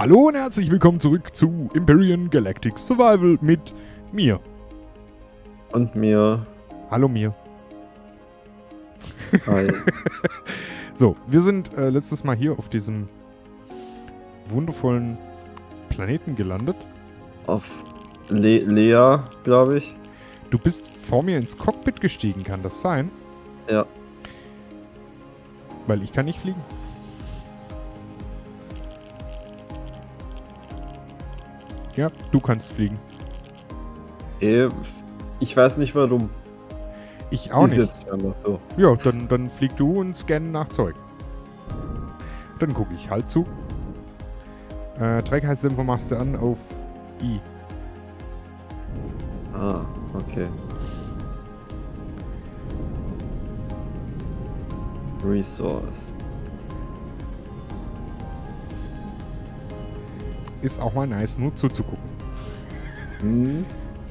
Hallo und herzlich willkommen zurück zu Empyrean Galactic Survival mit mir. Und mir. Hallo mir. Hi. So, wir sind letztes Mal hier auf diesem wundervollen Planeten gelandet. Auf Lea, glaube ich. Du bist vor mir ins Cockpit gestiegen, kann das sein? Ja. Weil ich kann nicht fliegen. Ja, du kannst fliegen. Ich weiß nicht warum. Ich auch nicht. Ist jetzt einfach so. Ja, dann flieg du und scann nach Zeug. Dann gucke ich halt zu. Trägheitsdämpfer machst du an auf I. Ah, okay. Resource. Ist auch mal nice, nur zuzugucken. Hm.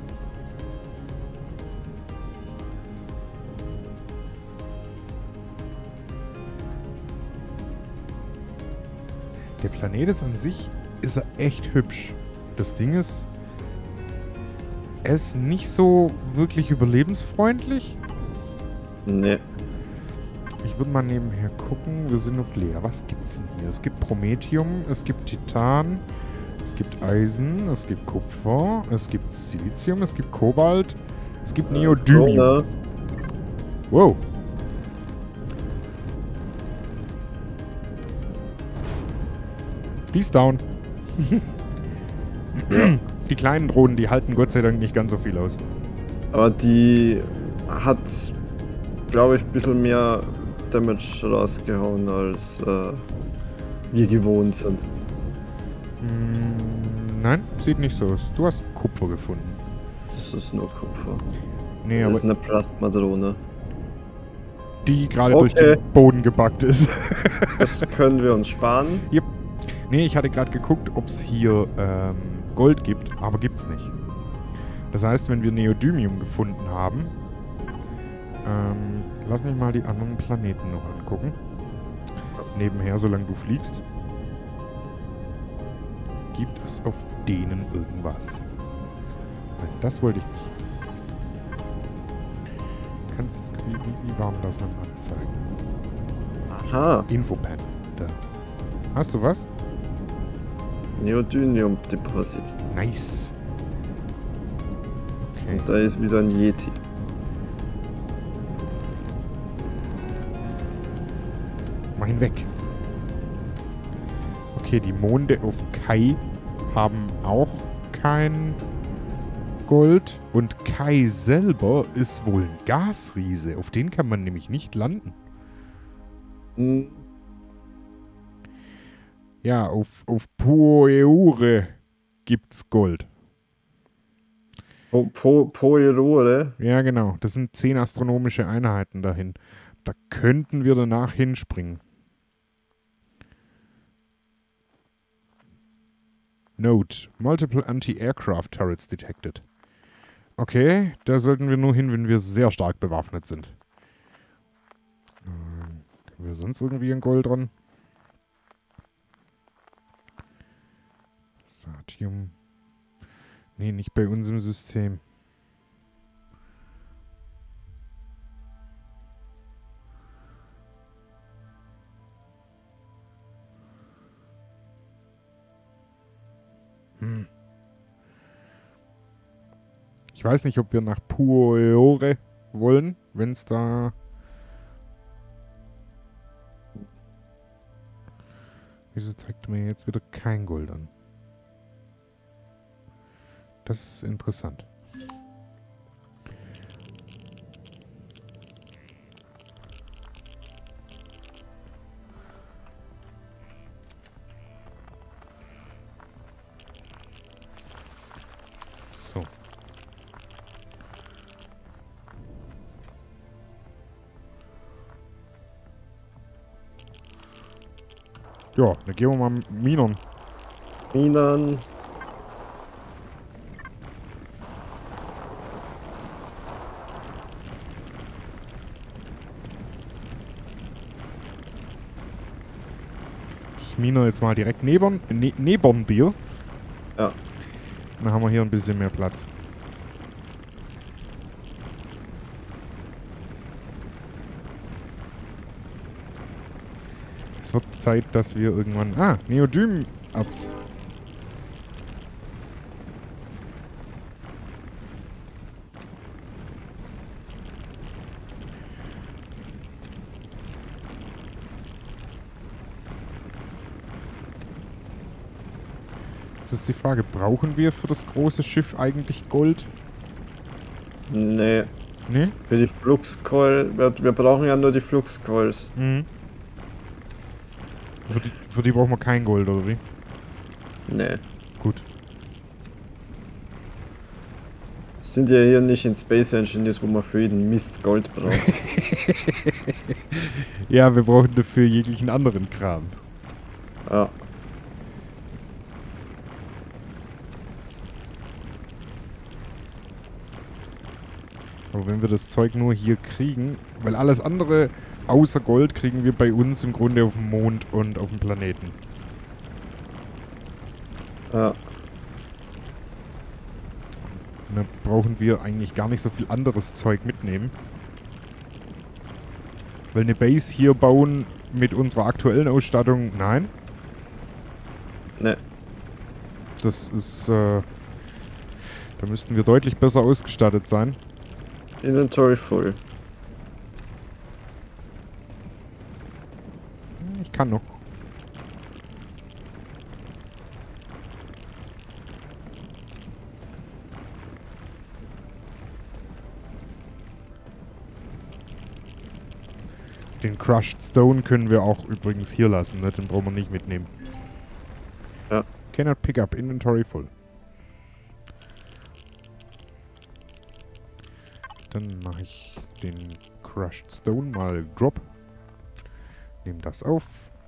Der Planet ist an sich, ist er echt hübsch. Das Ding ist, er ist nicht so wirklich überlebensfreundlich. Nee. Ich würde mal nebenher gucken. Wir sind auf Lea. Was gibt's denn hier? Es gibt Promethium, es gibt Titan, es gibt Eisen, es gibt Kupfer, es gibt Silizium, es gibt Kobalt, es gibt Neodymium. Corona. Wow. Die ist down. Ja. Die kleinen Drohnen, die halten Gott sei Dank nicht ganz so viel aus. Aber die hat, glaube ich, ein bisschen mehr Damage rausgehauen, als wir gewohnt sind. Nein, sieht nicht so aus. Du hast Kupfer gefunden. Das ist nur Kupfer. Nee, Das aber ist eine Plasmadrone. die gerade durch den Boden gebackt ist. Das können wir uns sparen. Nee, ich hatte gerade geguckt, ob es hier Gold gibt, aber gibt's nicht. Das heißt, wenn wir Neodymium gefunden haben, lass mich mal die anderen Planeten noch angucken. Nebenher, solange du fliegst. Gibt es auf denen irgendwas? Nein, das wollte ich nicht. Wie war denn das mit dem Anzeigen? Aha. Infopad. Da. Hast du was? Neodymium Deposit. Nice. Okay. Und da ist wieder ein Yeti. Mach ihn weg. Okay, die Monde auf Kai haben auch kein Gold. Und Kai selber ist wohl ein Gasriese. Auf den kann man nämlich nicht landen. Hm. Ja, auf Poeure gibt's Gold. Poirore. Ja, genau. Das sind 10 astronomische Einheiten dahin. Da könnten wir danach hinspringen. Note. Multiple Anti-Aircraft Turrets detected. Okay, da sollten wir nur hin, wenn wir sehr stark bewaffnet sind. Haben wir sonst irgendwie ein Gold dran? Satium. Nee, nicht bei uns im System. Ich weiß nicht, ob wir nach Poeore wollen, wenn es da... Wieso zeigt mir jetzt wieder kein Gold an? Das ist interessant. So. Ja, dann gehen wir mal Minern. Minen. ich mine jetzt mal direkt neben dir. Ja. Dann haben wir hier ein bisschen mehr Platz. Es wird Zeit, dass wir irgendwann... Ah, Neodymerz. Jetzt ist die Frage, brauchen wir für das große Schiff eigentlich Gold? Nee, Ne? für die Fluxcoil, wir brauchen ja nur die Fluxcoils. Mhm. Für die brauchen wir kein Gold, oder wie? Nee. Gut. Sind ja hier nicht in Space Engineers, wo man für jeden Mist Gold braucht. Ja, wir brauchen dafür jeglichen anderen Kram. Ja. Aber wenn wir das Zeug nur hier kriegen, weil alles andere außer Gold kriegen wir bei uns im Grunde auf dem Mond und auf dem Planeten. Ja. Und dann brauchen wir eigentlich gar nicht so viel anderes Zeug mitnehmen. Weil eine Base hier bauen mit unserer aktuellen Ausstattung, nein. Ne. Das ist, da müssten wir deutlich besser ausgestattet sein. Inventory full. Ich kann noch. Den Crushed Stone können wir auch übrigens hier lassen, ne? Den brauchen wir nicht mitnehmen. Ja. Cannot pick up, inventory full. Dann mache ich den Crushed Stone mal Drop. Nehme das auf.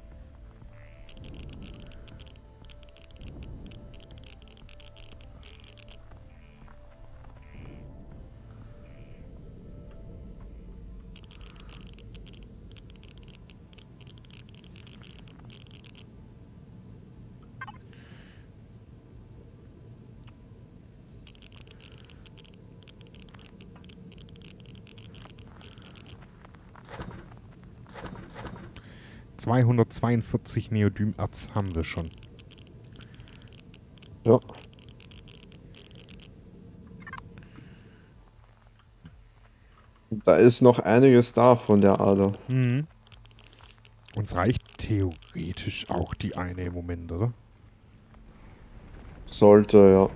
...242 Neodymerz haben wir schon. Ja. Da ist noch einiges da von der Ader. Mhm. Uns reicht theoretisch auch die eine im Moment, oder? Sollte, ja.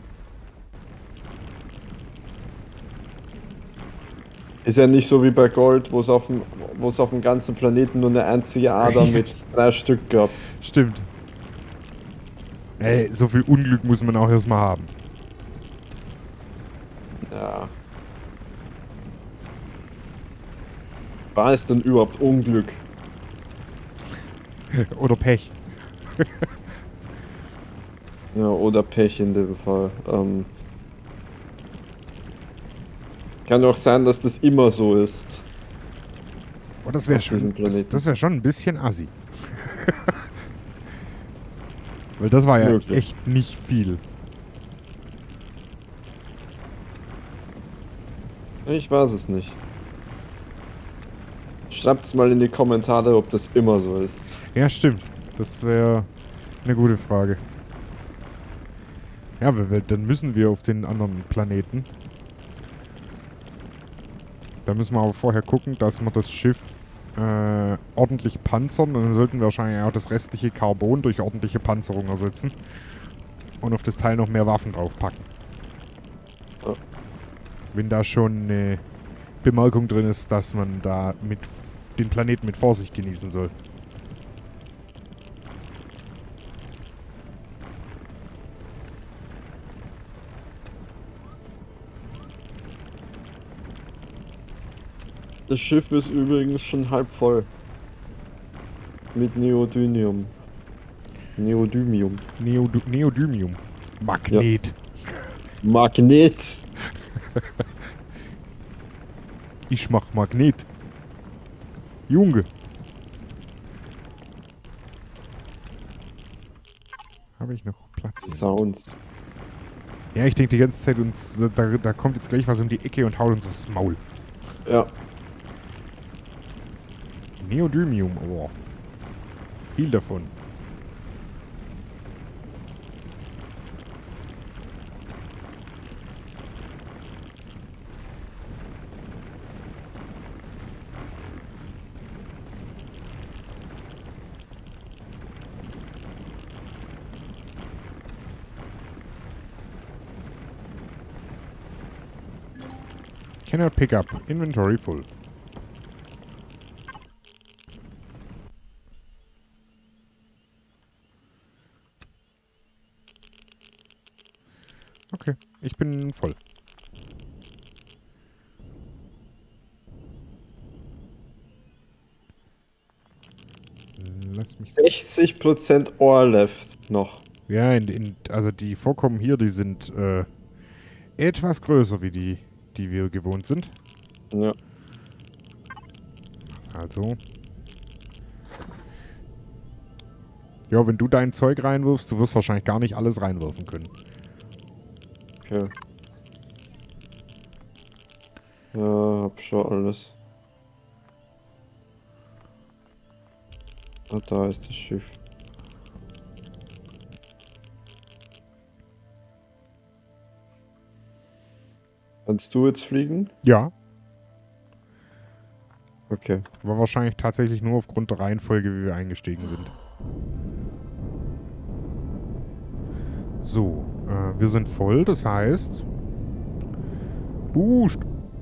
Ist ja nicht so wie bei Gold, wo es auf dem ganzen Planeten nur eine einzige Ader mit 3 Stück gab. Stimmt. Ey, so viel Unglück muss man auch erstmal haben. Ja. Was ist denn überhaupt Unglück? Oder Pech. Ja, oder Pech in dem Fall. Kann auch sein, dass das immer so ist. Oh, das wäre Auf diesem schon, Planeten. das wäre schon ein bisschen assi. Weil das war ja Möglich. echt nicht viel. Ich weiß es nicht. Schreibt's mal in die Kommentare, ob das immer so ist. Ja, stimmt. Das wäre eine gute Frage. Ja, dann müssen wir auf den anderen Planeten. Da müssen wir aber vorher gucken, dass wir das Schiff ordentlich panzern. Und dann sollten wir wahrscheinlich auch das restliche Carbon durch ordentliche Panzerung ersetzen. Und auf das Teil noch mehr Waffen draufpacken. Ja. Wenn da schon eine Bemerkung drin ist, dass man da mit den Planeten mit Vorsicht genießen soll. Das Schiff ist übrigens schon halb voll. Mit Neodymium. Neodymium. Neodymium. Magnet. Magnet. Ich mach Magnet. Junge. habe ich noch Platz Die hier? Sounds. Ja, ich denke die ganze Zeit, uns, da kommt jetzt gleich was um die Ecke und haut uns aufs Maul. Ja. Neodymium, oh. Viel davon. Cannot pick up. Inventory full. Okay, ich bin voll. Lass mich... 60% Ore left noch. Ja, also die Vorkommen hier, die sind etwas größer wie die wir gewohnt sind. Ja. Also. Ja, wenn du dein Zeug reinwirfst, du wirst wahrscheinlich gar nicht alles reinwerfen können. Okay. Ja, hab schon alles. Ah, da ist das Schiff. Kannst du jetzt fliegen? Ja, Okay. war wahrscheinlich tatsächlich nur aufgrund der Reihenfolge, wie wir eingestiegen sind. So, wir sind voll, das heißt... Boost!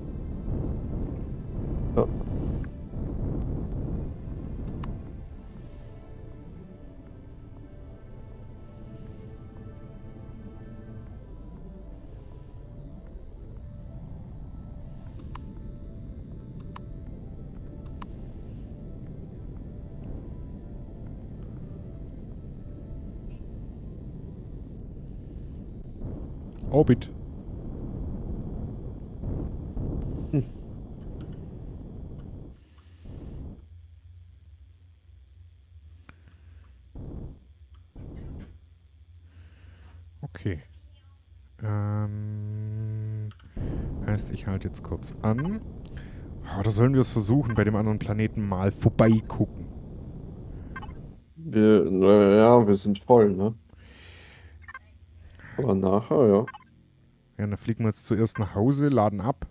Ja. Orbit. Okay. Heißt, ich halte jetzt kurz an. Oder sollen wir es versuchen, bei dem anderen Planeten mal vorbeigucken? Ja, wir sind voll, ne? Aber nachher, ja. Ja, dann fliegen wir jetzt zuerst nach Hause, laden ab.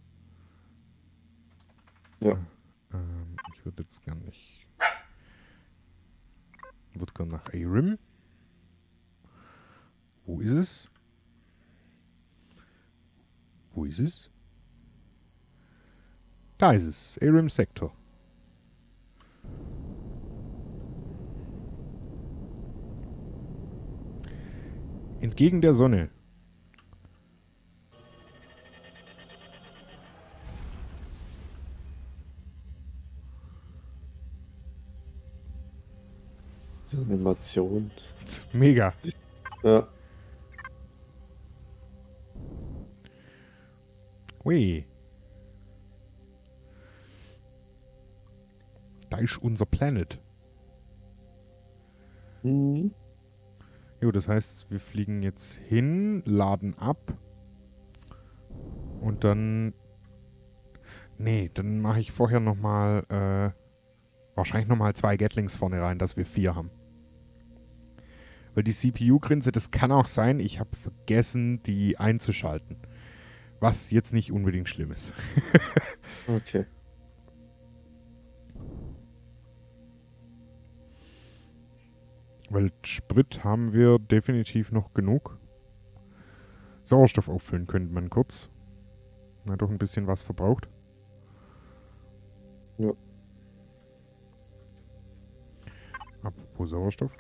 Ja. Ich würde jetzt gern nicht... Würde gern nach Arim. Wo ist es? Wo ist es? Da ist es. Arim Sektor. Entgegen der Sonne. Die Animation. Mega. Ja. Ui. Da ist unser Planet. Mhm. Jo, das heißt, wir fliegen jetzt hin, laden ab. Und dann... Nee, dann mache ich vorher nochmal... wahrscheinlich nochmal 2 Gatlings vorne rein, dass wir 4 haben. Weil die CPU-Grenze, das kann auch sein, ich habe vergessen, die einzuschalten. Was jetzt nicht unbedingt schlimm ist. Okay. Weil Sprit haben wir definitiv noch genug. Sauerstoff auffüllen könnte man kurz. Na, doch ein bisschen was verbraucht. Ja. Apropos Sauerstoff.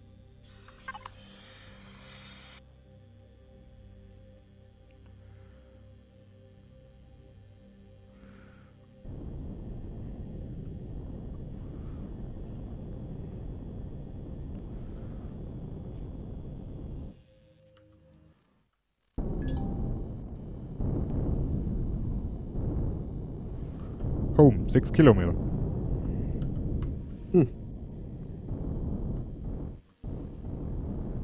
Home, 6 Kilometer.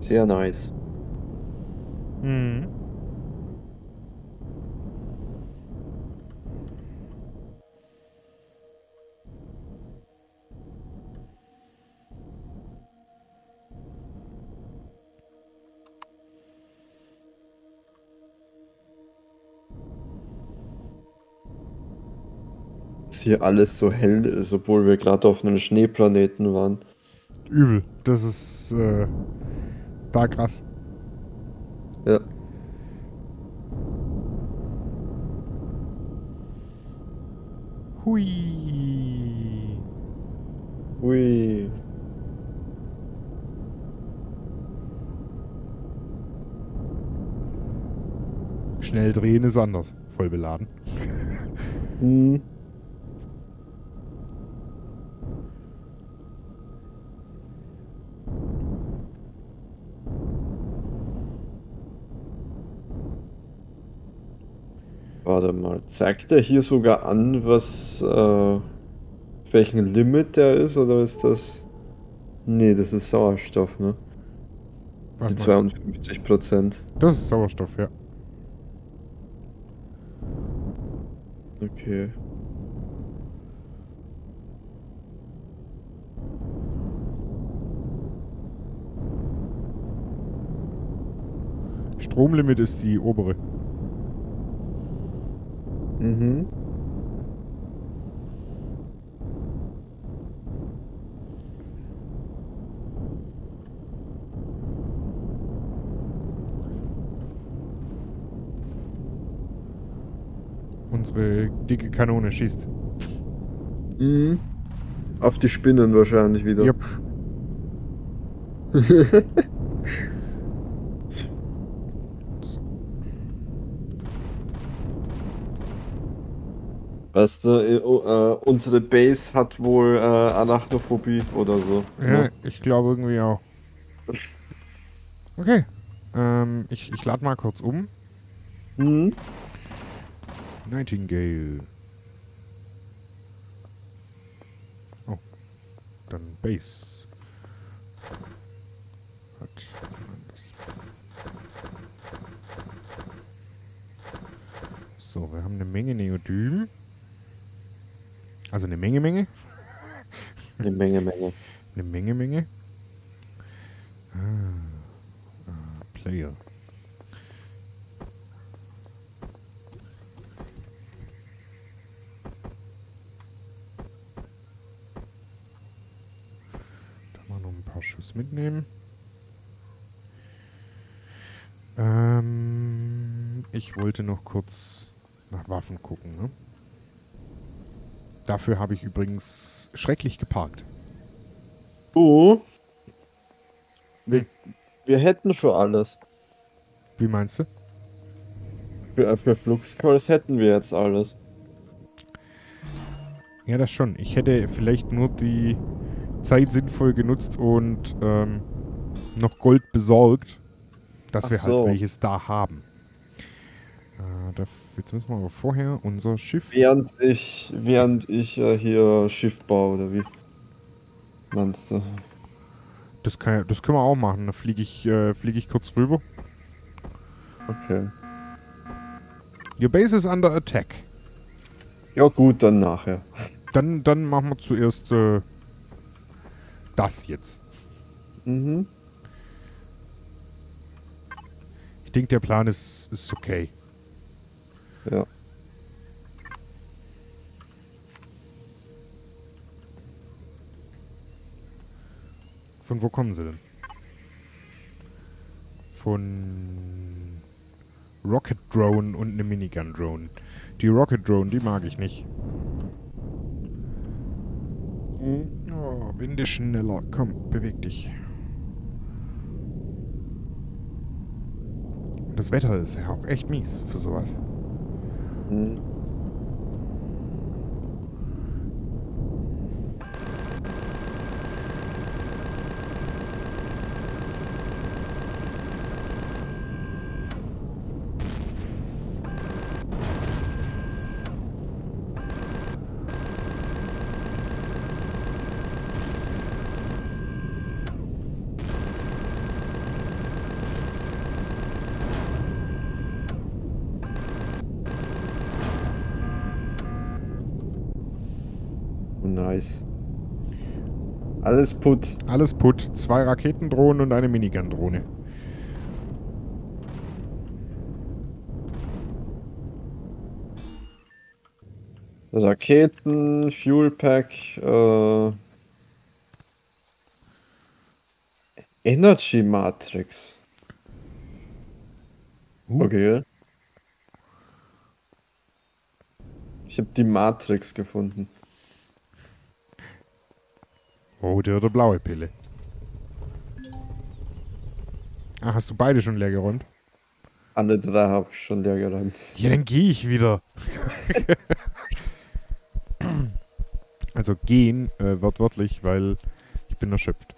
Sehr nice. Mhm. Dass hier alles so hell ist, obwohl wir gerade auf einem Schneeplaneten waren. Übel. Das ist da krass. Ja. Hui. Ui. Schnell drehen ist anders. Voll beladen. Hm. Warte mal, zeigt er hier sogar an, was, welchen Limit der ist, oder ist das... Nee, das ist Sauerstoff, ne? Was Die mal? 52%. Das ist Sauerstoff, ja. Okay. Stromlimit ist die obere. Mhm. Unsere dicke Kanone schießt. Mhm. Auf die Spinnen wahrscheinlich wieder. Yep. So. Weißt du, unsere Base hat wohl Arachnophobie oder so. Ja, Ne? ich glaube irgendwie auch. Okay. Ich lade mal kurz um. Mhm. Nightingale. Oh. Dann Base. Hat man das. So, wir haben eine Menge Neodym. Also eine Menge. Eine Menge. Eine Menge. Player. Da mal noch ein paar Schuss mitnehmen. Ich wollte noch kurz nach Waffen gucken, ne? Dafür habe ich übrigens schrecklich geparkt. Oh. Wir hätten schon alles. Wie meinst du? Für Fluxcalls hätten wir jetzt alles. Ja, das schon. Ich hätte vielleicht nur die Zeit sinnvoll genutzt und noch Gold besorgt, dass Ach wir so. halt welches da haben. Jetzt müssen wir aber vorher unser Schiff... Während ich hier Schiff baue, oder wie? Meinst du? Das können wir auch machen. Da fliege ich kurz rüber. Okay. Your base is under attack. Ja gut, dann nachher. Dann machen wir zuerst das jetzt. Mhm. Ich denke, der Plan ist okay. Ja. Von wo kommen sie denn? Von Rocket Drone und eine Minigun Drone. Die Rocket Drone, die mag ich nicht. Oh, Wind ist schneller. Komm, beweg dich. Das Wetter ist ja auch echt mies für sowas. Mhm. nice. Alles Put. Alles Put. 2 Raketendrohnen und eine Minigun-Drohne. Raketen, Fuel Pack, Energy Matrix. Okay. Ich habe die Matrix gefunden. Rote oder blaue Pille? Ach, hast du beide schon leer geräumt? Alle 3 habe ich schon leer geräumt. Ja, dann gehe ich wieder. Also gehen, wortwörtlich, weil ich bin erschöpft.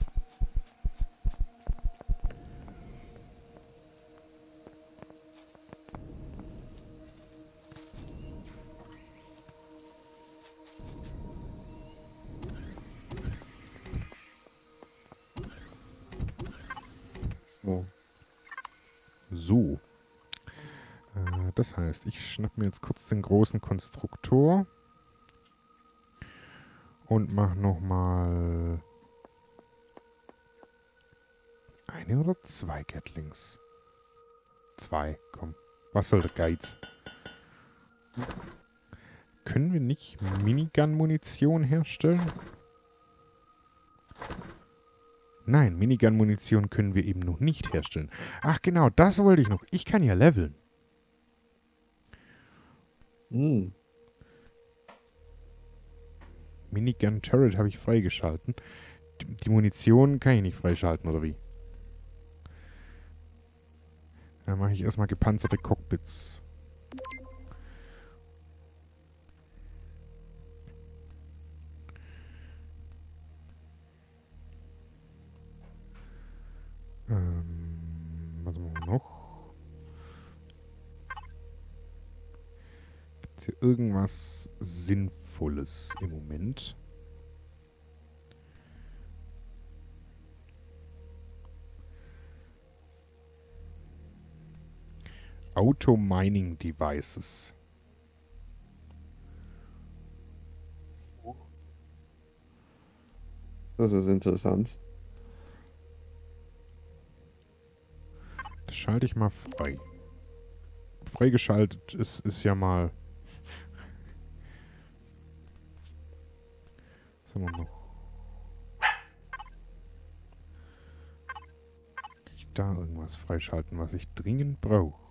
Oh. So. Das heißt, ich schnapp mir jetzt kurz den großen Konstruktor und mach nochmal 1 oder 2 Gatlings. 2, komm. Was soll der Geiz? Können wir nicht Minigun-Munition herstellen? Nein, Minigun-Munition können wir eben noch nicht herstellen. Ach genau, das wollte ich noch. Ich kann ja leveln. Hm. Minigun-Turret habe ich freigeschalten. Die Munition kann ich nicht freischalten, oder wie? Dann mache ich erstmal gepanzerte Cockpits. Was machen wir noch? Gibt es hier irgendwas Sinnvolles im Moment? Auto-Mining Devices. Das ist interessant. Das schalte ich mal frei. Freigeschaltet ist ja mal... Was haben wir noch? Kann ich da irgendwas freischalten, was ich dringend brauche?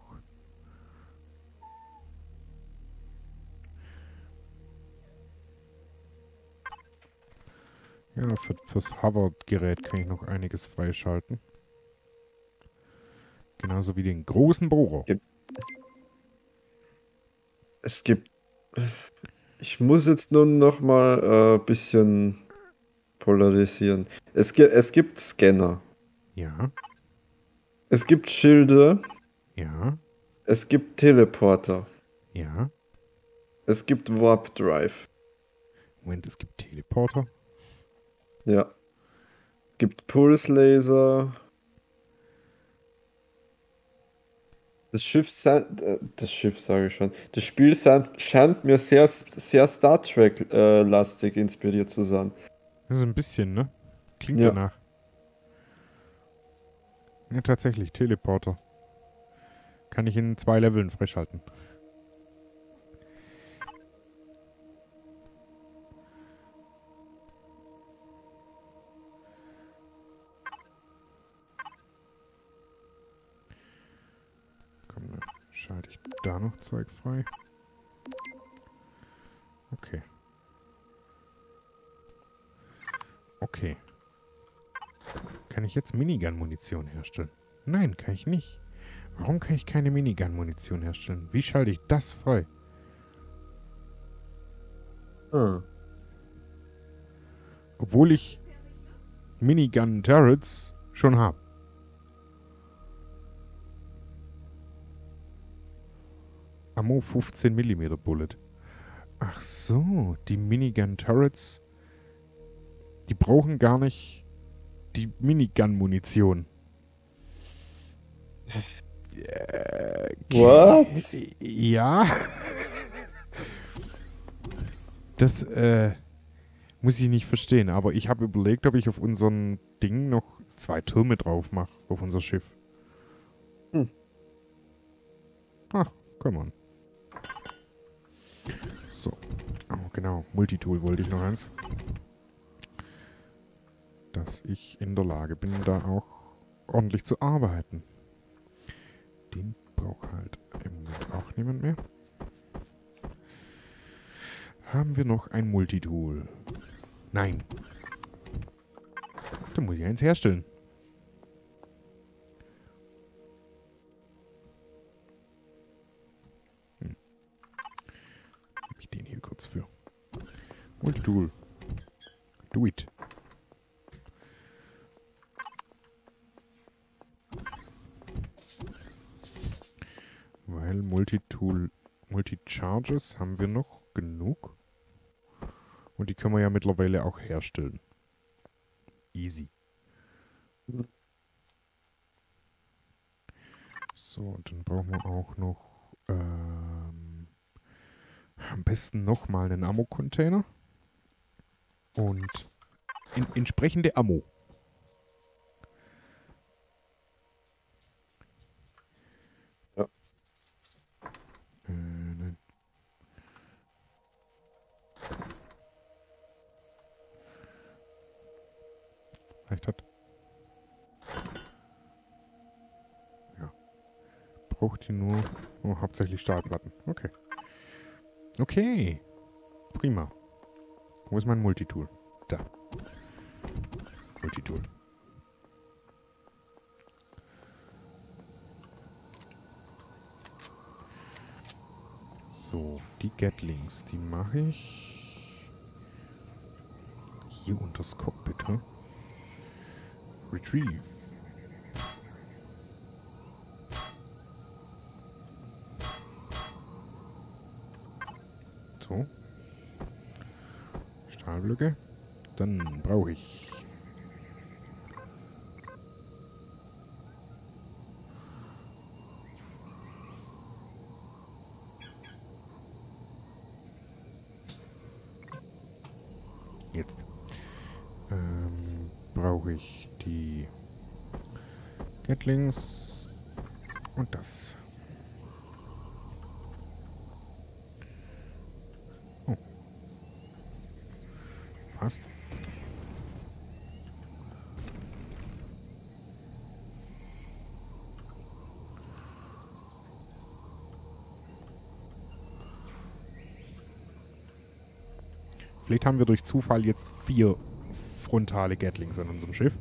Ja, fürs Hover-Gerät kann ich noch einiges freischalten. Genauso wie den großen Bohrer. Es gibt... Ich muss jetzt nur noch mal ein bisschen polarisieren. Es gibt Scanner. Ja, Es gibt Schilde. ja, Es gibt Teleporter. ja. Es gibt Warp Drive. Moment, es gibt Teleporter. Ja. Es gibt Pulse Laser. Das Schiff sage ich schon. Das Spiel scheint mir sehr Star Trek lastig inspiriert zu sein. Das ist ein bisschen, ne? Klingt Ja. danach. Ja, tatsächlich, Teleporter. Kann ich in 2 Leveln freischalten. Komm, dann schalte ich da noch Zeug frei. Okay. Okay. Kann ich jetzt Minigun-Munition herstellen? Nein, kann ich nicht. Warum kann ich keine Minigun-Munition herstellen? Wie schalte ich das frei? Ah. Obwohl ich Minigun-Turrets schon habe. Ammo 15 mm Bullet. Ach so, die Minigun-Turrets, die brauchen gar nicht die Minigun-Munition. What? Ja. Das, Muss ich nicht verstehen, aber ich habe überlegt, ob ich auf unseren Ding noch 2 Türme drauf mache, auf unser Schiff. Hm. Ach, come on. So. Oh, genau. Multitool wollte ich noch eins. Dass ich in der Lage bin, da auch ordentlich zu arbeiten. Den braucht halt im Moment auch niemand mehr. Haben wir noch ein Multitool? Nein. Da muss ich eins herstellen. Hab ich den hier kurz für. Multitool. Do it. Weil Multitool, Multicharges haben wir noch genug. Und die können wir ja mittlerweile auch herstellen. Easy. So, und dann brauchen wir auch noch am besten nochmal einen Ammo-Container. Und entsprechende Ammo. Ja. Nein. Reicht das? Ja. Braucht die nur hauptsächlich Stahlplatten. Okay. Okay. Prima. Wo ist mein Multitool? Da. Multitool. So, die Gatlings, die mache ich hier unter das Cockpit, hm? Retrieve. So. Stahlblöcke. Dann brauche ich jetzt brauche ich die Gatlings und das. Oh. Fast. Vielleicht haben wir durch Zufall jetzt 4 frontale Gatlings an unserem Schiff.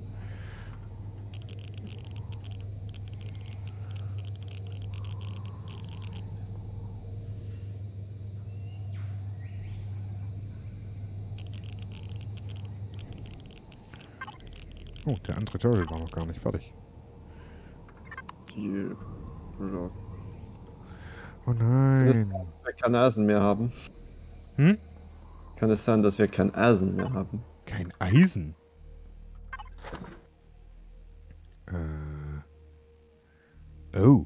Oh, der andere Turret war noch gar nicht fertig. Die. Ja. Oh nein. Dass wir kein Eisen mehr haben. Hm? Kann es sein, dass wir kein Eisen mehr haben? Kein Eisen? Oh.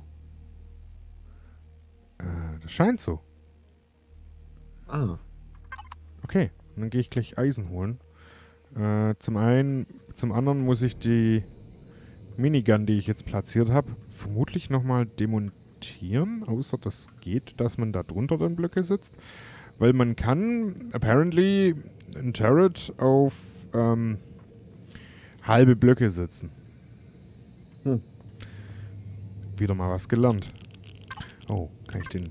Das scheint so. Ah. Okay, dann gehe ich gleich Eisen holen. Zum anderen muss ich die Minigun, die ich jetzt platziert habe, vermutlich nochmal demontieren, außer das geht, dass man da drunter dann Blöcke sitzt. Weil man kann, apparently, ein Turret auf halbe Blöcke setzen. Wieder mal was gelernt. Oh, kann ich den...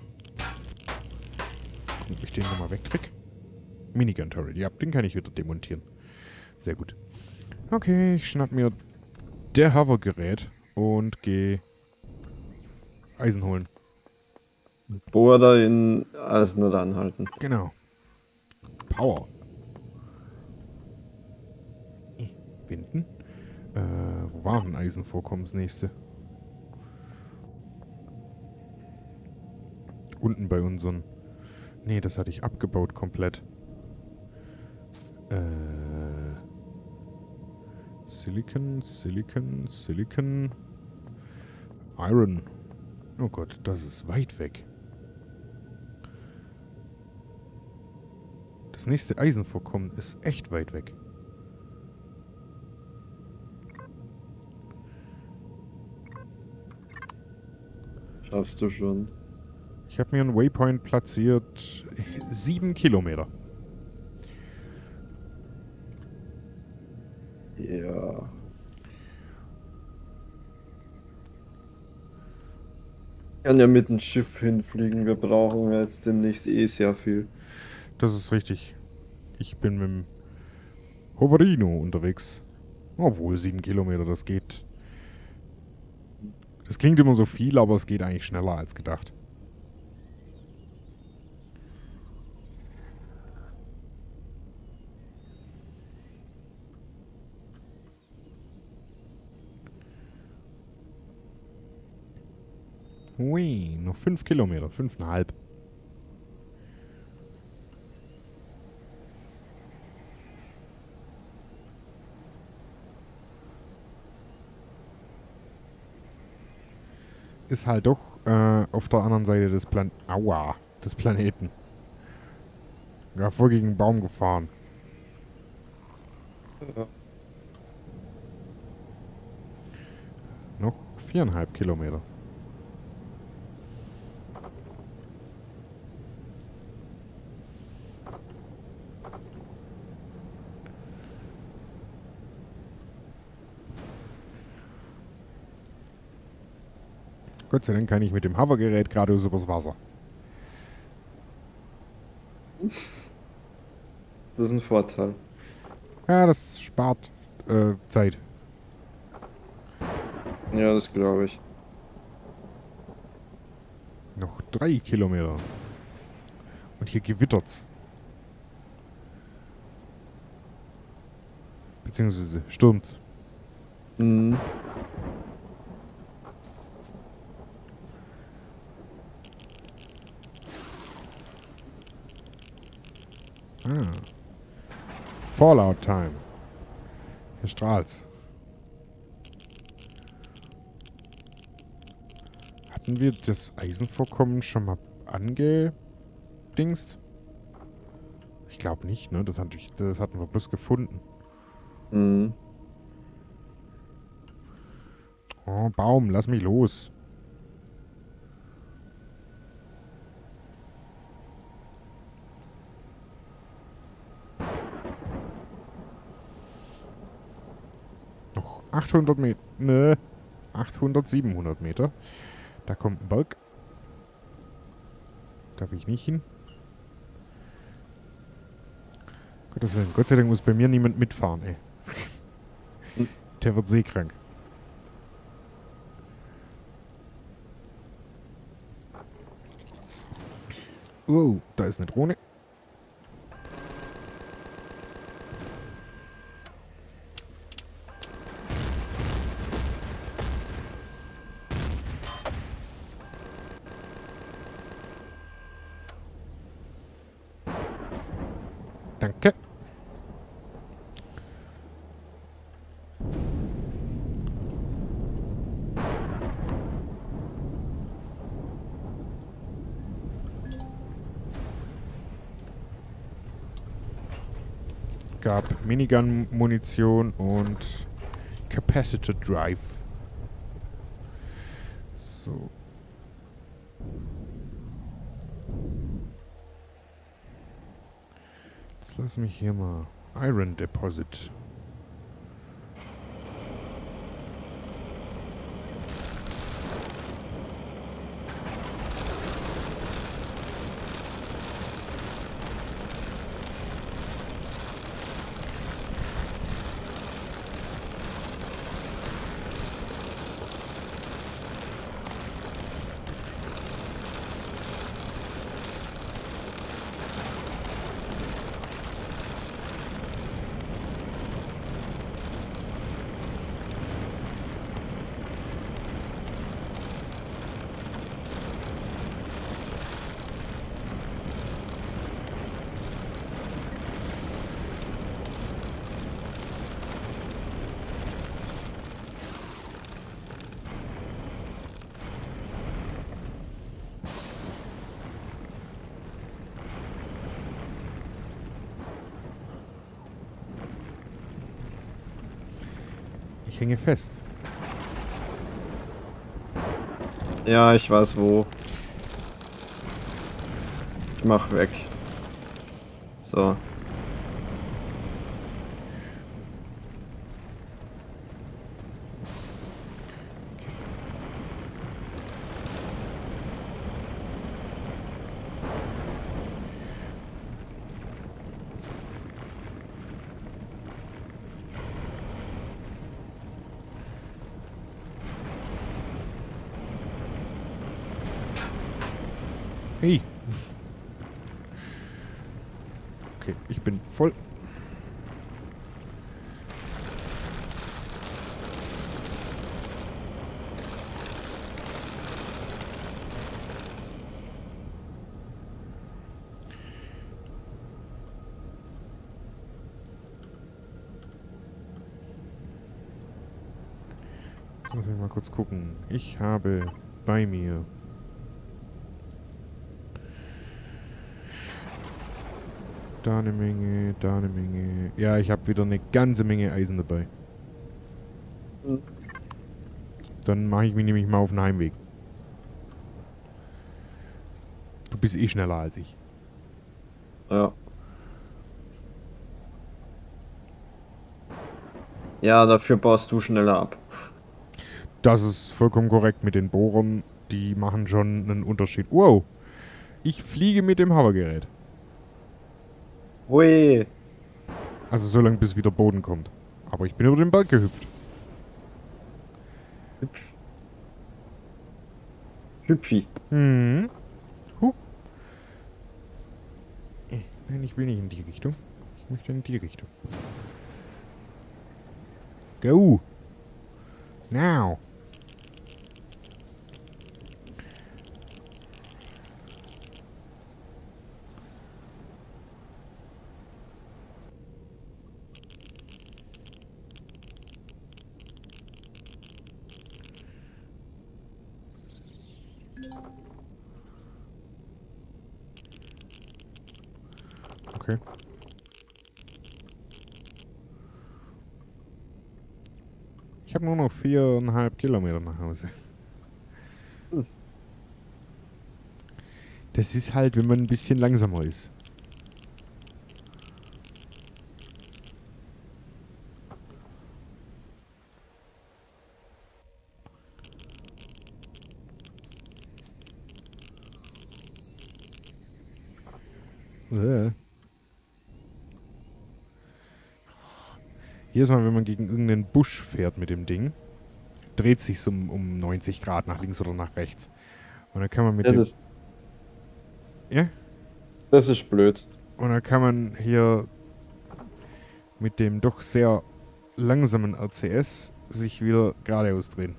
Gucken, ob ich den nochmal wegkrieg? Minigun Turret, ja, den kann ich wieder demontieren. Sehr gut. Okay, ich schnapp mir der Hovergerät und gehe Eisen holen. Oder in Eisen oder anhalten. Genau. Power. Binden. Wo war denn Eisenvorkommen das nächste? Unten bei unseren... Nee, das hatte ich abgebaut komplett. Silicon. Iron. Oh Gott, das ist weit weg. Das nächste Eisenvorkommen ist echt weit weg. Schaffst du schon. Ich habe mir einen Waypoint platziert. 7 Kilometer. Ja. Ich kann ja mit dem Schiff hinfliegen. Wir brauchen jetzt demnächst eh sehr viel. Das ist richtig. Ich bin mit dem Hoverino unterwegs. Obwohl 7 Kilometer, das geht. Das klingt immer so viel, aber es geht eigentlich schneller als gedacht. Hui, noch 5 Kilometer, 5,5. Ist halt doch auf der anderen Seite des des Planeten. Ja, voll gegen einen Baum gefahren. Ja. Noch 4,5 Kilometer. Gott sei Dank kann ich mit dem Hovergerät geradeaus übers Wasser. Das ist ein Vorteil. Ja, das spart Zeit. Ja, das glaube ich. Noch 3 Kilometer. Und hier gewittert's. Beziehungsweise stürmt's. Mhm. Ah. Fallout Time. Hier strahlt's. Hatten wir das Eisenvorkommen schon mal angedingst? Ich glaube nicht, ne? Das hatten wir bloß gefunden. Mhm. Oh, Baum, lass mich los. Noch 800 Meter. Ne. 800, 700 Meter. Da kommt ein Berg. Darf ich nicht hin? Gottes Willen. Gott sei Dank muss bei mir niemand mitfahren, ey. Der wird seekrank. Oh, da ist eine Drohne. Danke. Gab Minigun-Munition und Capacitor Drive. So. Jetzt lass mich hier mal Iron Deposit. Ich hänge fest. Ja, ich weiß wo. Ich mach weg. So. Hey. Okay, ich bin voll. Jetzt muss ich mal kurz gucken. Ich habe bei mir da eine Menge, da eine Menge. Ja, ich habe wieder eine ganze Menge Eisen dabei. Dann mache ich mich nämlich mal auf den Heimweg. Du bist eh schneller als ich. Ja. Ja, dafür baust du schneller ab. Das ist vollkommen korrekt mit den Bohrern. Die machen schon einen Unterschied. Wow. Ich fliege mit dem Hovergerät. Hui. Also so lange, bis wieder Boden kommt. Aber ich bin über den Berg gehüpft. Hüpf. Hüpfi. Hm. Huch. Nein, ich will nicht in die Richtung. Ich möchte in die Richtung. Go. Now. Okay. Ich habe nur noch 4,5 Kilometer nach Hause. Hm. Das ist halt, wenn man ein bisschen langsamer ist. Jedes Mal, wenn man gegen irgendeinen Busch fährt mit dem Ding, dreht sich um 90 Grad nach links oder nach rechts. Und dann kann man mit Ja, dem... Ja? das ist blöd. Und dann kann man hier mit dem doch sehr langsamen RCS sich wieder geradeaus drehen.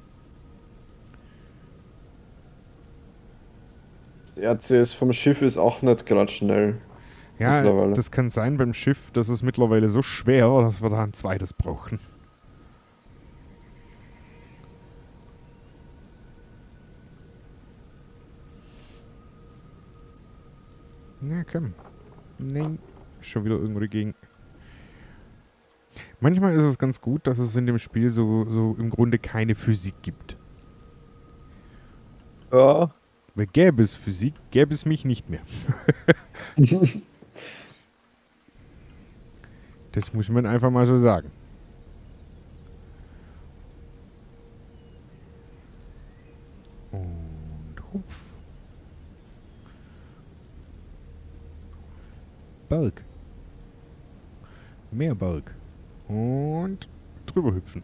Der RCS vom Schiff ist auch nicht gerade schnell. Ja, Mittlerweile. das kann sein beim Schiff, das ist mittlerweile so schwer, dass wir da ein zweites brauchen. Na komm. Nein. Schon wieder irgendwo dagegen. Manchmal ist es ganz gut, dass es in dem Spiel so im Grunde keine Physik gibt. Ja. Weil gäbe es Physik, gäbe es mich nicht mehr. Das muss man einfach mal so sagen. Und hupf. Berg. Mehr Berg. Und drüber hüpfen.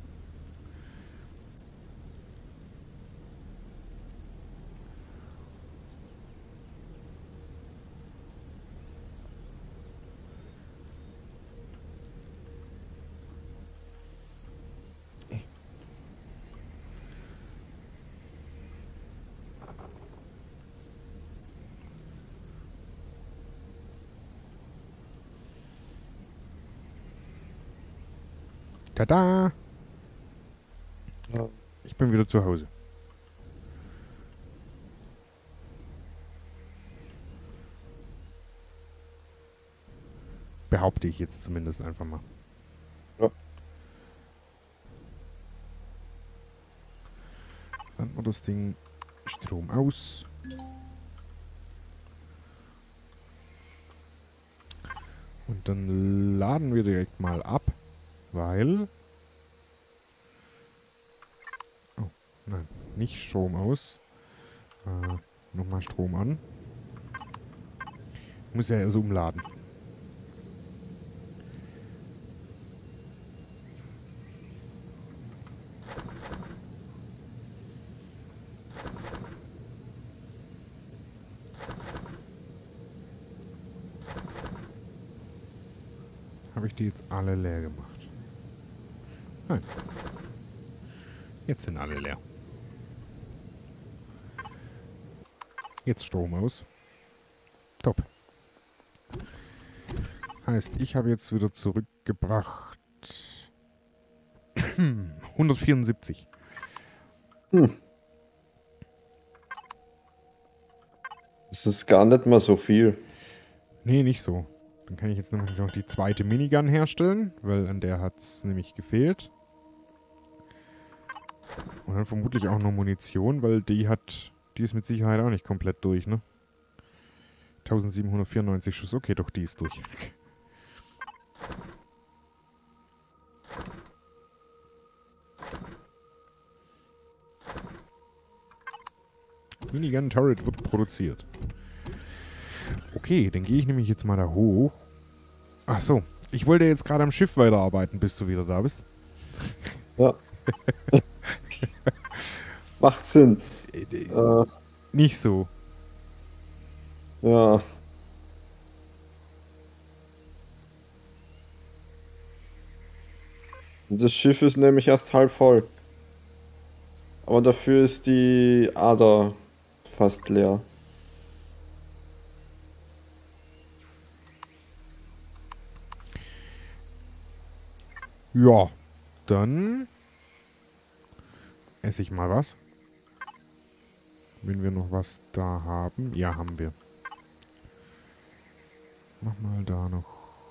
Tada! Ja. Ich bin wieder zu Hause. Behaupte ich jetzt zumindest einfach mal. Ja. das Ding Strom aus. Und dann laden wir direkt mal ab, weil... Oh, nein, nicht Strom aus. Nochmal Strom an. Muss ja erst umladen. Habe ich die jetzt alle leer gemacht? Nein. Jetzt sind alle leer. Jetzt Strom aus. Top. Heißt, ich habe jetzt wieder zurückgebracht 174. Das ist gar nicht mal so viel. Nee, nicht so. Dann kann ich jetzt nämlich noch die zweite Minigun herstellen, weil an der hat es nämlich gefehlt. Und dann vermutlich auch noch Munition, weil die ist mit Sicherheit auch nicht komplett durch, ne? 1794 Schuss. Okay, doch, die ist durch. Minigun Turret wird produziert. Okay, dann gehe ich nämlich jetzt mal da hoch. Ach so, ich wollte jetzt gerade am Schiff weiterarbeiten, bis du wieder da bist. Ja. Macht Sinn. Nicht so. Ja. Das Schiff ist nämlich erst halb voll. Aber dafür ist die Ader fast leer. Ja, dann esse ich mal was. Wenn wir noch was da haben. Ja, haben wir. Mach mal da noch.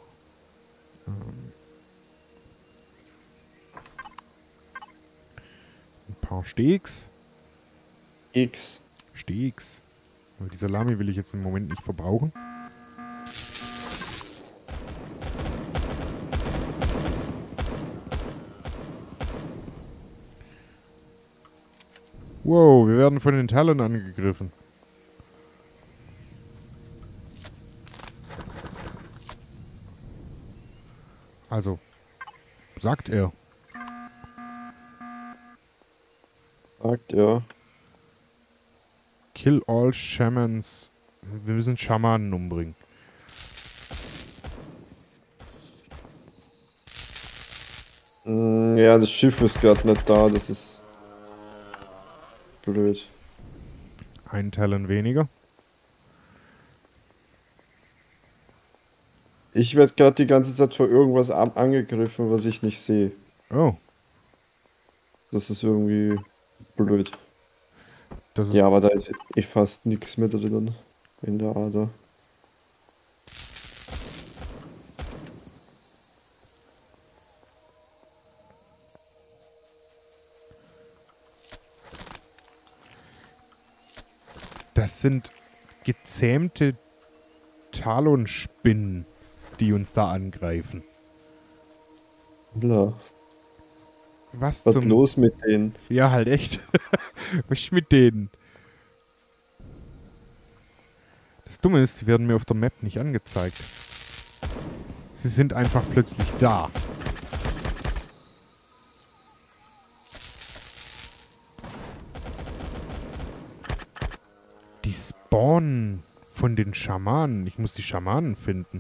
Ein paar Steaks. X. Steaks. Aber die Salami will ich jetzt im Moment nicht verbrauchen. Wow, wir werden von den Talon angegriffen. Also, sagt er. Sagt ja. Kill all Shamans. Wir müssen Schamanen umbringen. Ja, das Schiff ist gerade nicht da, das ist blöd. Ein Talon weniger. Ich werde gerade die ganze Zeit vor irgendwas angegriffen, was ich nicht sehe. Oh, Das ist irgendwie blöd. das ist... Ja, aber da ist eh fast nichts mehr drin in der Ader. Das sind gezähmte Talonspinnen, die uns da angreifen. Ja. Was Was zum... los mit denen? Ja, halt echt. Was ist mit denen? Das Dumme ist, sie werden mir auf der Map nicht angezeigt. Sie sind einfach plötzlich da. Die spawnen von den Schamanen. Ich muss die Schamanen finden.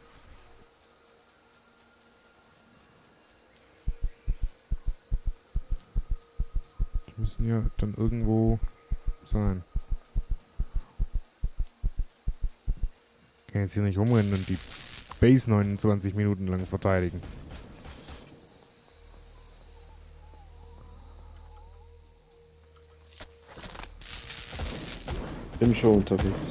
Die müssen ja dann irgendwo sein. Ich kann jetzt hier nicht rumrennen und die Base 29 Minuten lang verteidigen. Bin schon unterwegs.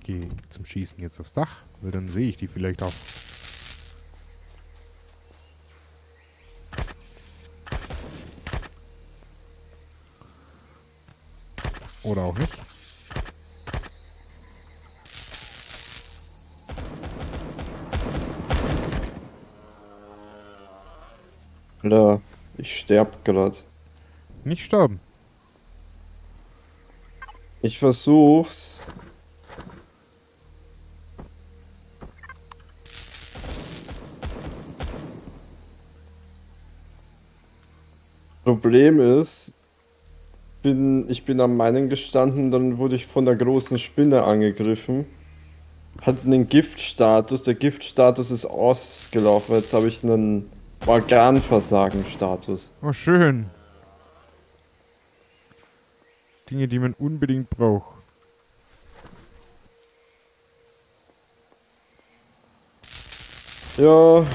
gehe zum Schießen jetzt aufs Dach, weil dann sehe ich die vielleicht auch. Oder auch nicht. Alter, ich sterb grad. Nicht sterben. Ich versuch's. Problem ist, ich bin am Meinen gestanden, dann wurde ich von der großen Spinne angegriffen. Hatte einen Giftstatus, der Giftstatus ist ausgelaufen, jetzt habe ich einen Organversagen-Status. Oh, schön. Dinge, die man unbedingt braucht. Ja.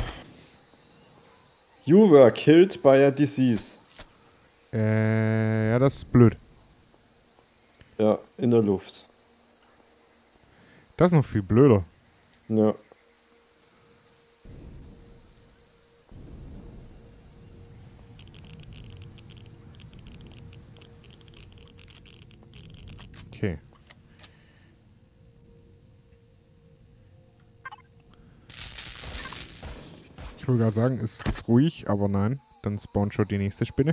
You were killed by a disease. Ja, das ist blöd. Ja, in der Luft. Das ist noch viel blöder. Ja. Okay. Ich wollte gerade sagen, es ist ruhig, aber nein. Dann spawnt schon die nächste Spinne.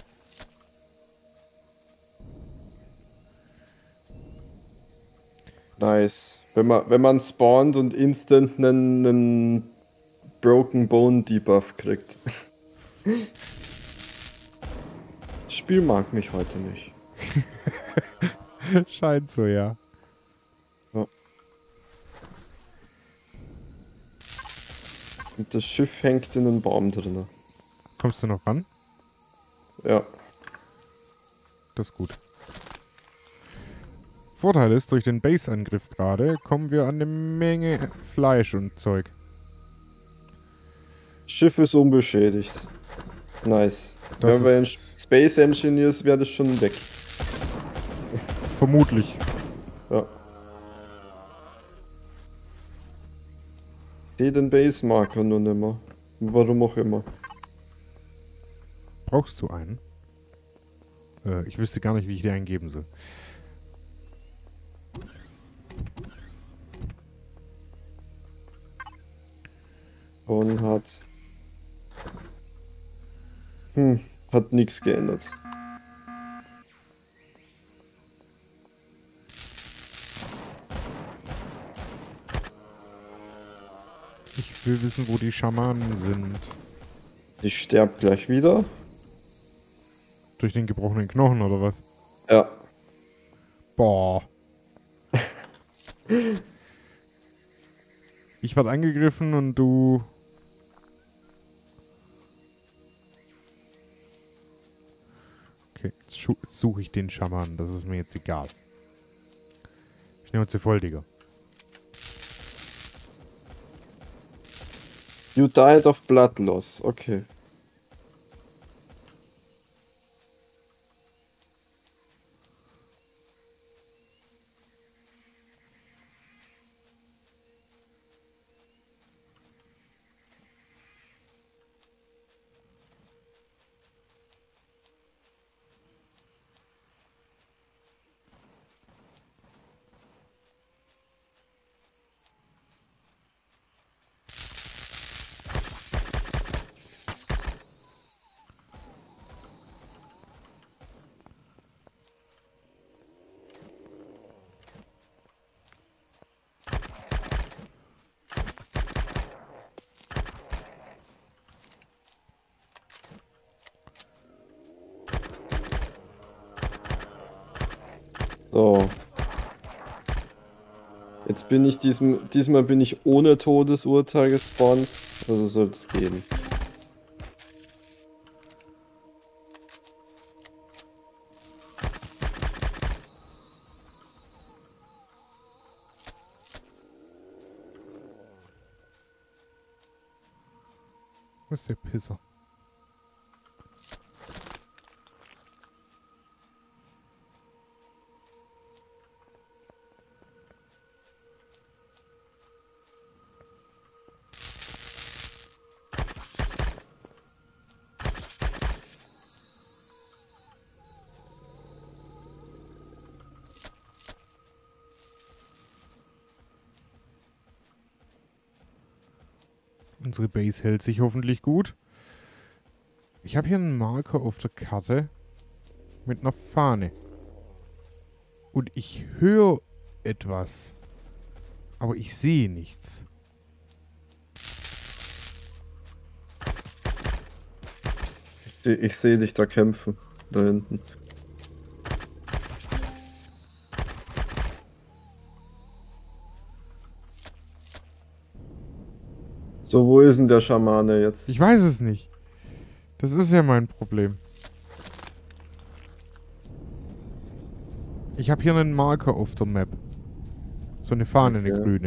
Nice. Wenn man spawnt und instant einen Broken Bone Debuff kriegt. Das Spiel mag mich heute nicht. Scheint so, ja. Ja. Und das Schiff hängt in einem Baum drin. Kommst du noch ran? Ja. Das ist gut. Vorteil ist, durch den Base-Angriff gerade kommen wir an eine Menge Fleisch und Zeug. Schiff ist unbeschädigt. Nice. Das Wenn wir in ist Space Engineers wäre das schon weg. vermutlich. Ja. Ich sehe den Base-Marker nur nimmer. Warum auch immer. Brauchst du einen? Ich wüsste gar nicht, wie ich dir einen geben soll. Und hat nichts geändert. Ich will wissen, wo die Schamanen sind. Ich sterb gleich wieder. Durch den gebrochenen Knochen oder was? Ja. Boah. Ich werde angegriffen und du... Okay, jetzt suche ich den Schamanen. Das ist mir jetzt egal. Ich nehme jetzt die Volldigger. You died of blood loss. Okay. So. Jetzt bin ich diesmal bin ich ohne Todesurteil gespawnt. Also soll es gehen. Wo ist der Pisser? Unsere Base hält sich hoffentlich gut. Ich habe hier einen Marker auf der Karte mit einer Fahne. Und ich höre etwas. Aber ich sehe nichts. Ich sehe dich da kämpfen. Da hinten. So, wo ist denn der Schamane jetzt? Ich weiß es nicht. Das ist ja mein Problem. Ich habe hier einen Marker auf der Map. So eine Fahne, eine Okay. grüne.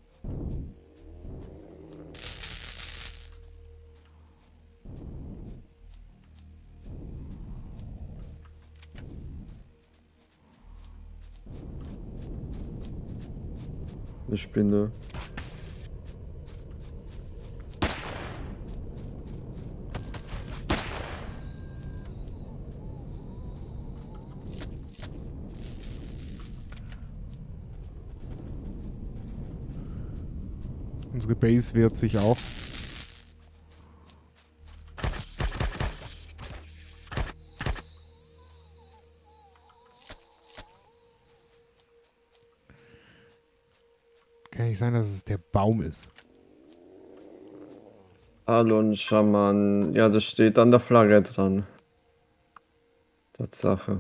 Eine Spinne. Unsere Base wehrt sich auch. Kann nicht sein, dass es der Baum ist. Alon Schaman. Ja, das steht an der Flagge dran. Tatsache.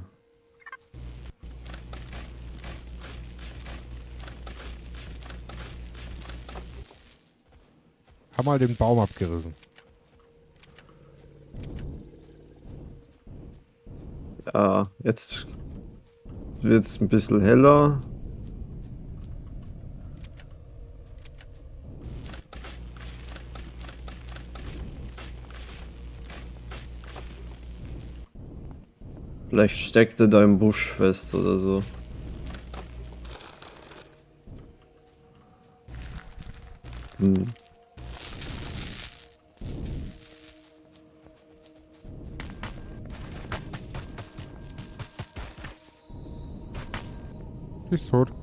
Hab mal den Baum abgerissen. Ja, jetzt wird es ein bisschen heller. Vielleicht steckt er da im Busch fest oder so. Hm. Die ist tot.